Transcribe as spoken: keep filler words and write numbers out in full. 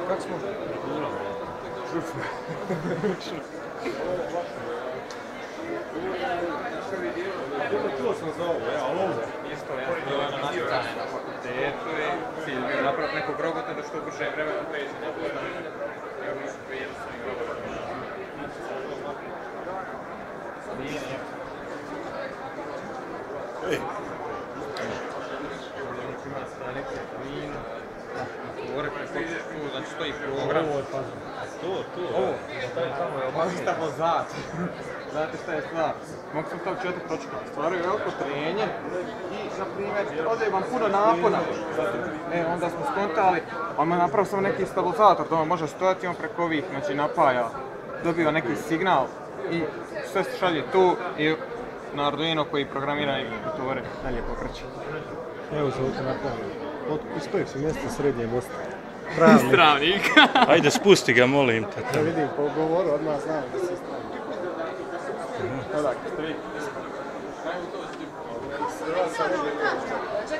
Kako smo? Šrufno. Čuo sam za ovo, ja, ali ovo? Isto, ja sam bilo na natjecanje na fakultetu i cilj bio napraviti nekog robota da što brže vremena pređe na postavljanje. Evo mi su prije jednostavnih robota. Nije, nije. Ej! Ima stanice, plin, otvore preko tu, znači stoji program. Ovo je pa... To, to, Ovo, mogu stavno zad. Znate šta je stvar? Mogu sam to četiri pročekati. Stvaraju veliko trenje i, na primjer, ode vam puno napona. E, onda smo skontali, on me napravio samo neki stabilizator, da on može stojati i on preko ovih, znači napaja, dobiva neki signal i sve se šalje tu i na Arduino koji programira i motori dalje pokreće. Evo se ovdje napravio. Iz kojeg si mjesta srednje Bosne? Pravnik. Pravnik. Ajde, spusti ga, molim te. Ja vidim po govoru, odmah znam da si stavio. Odak, tri.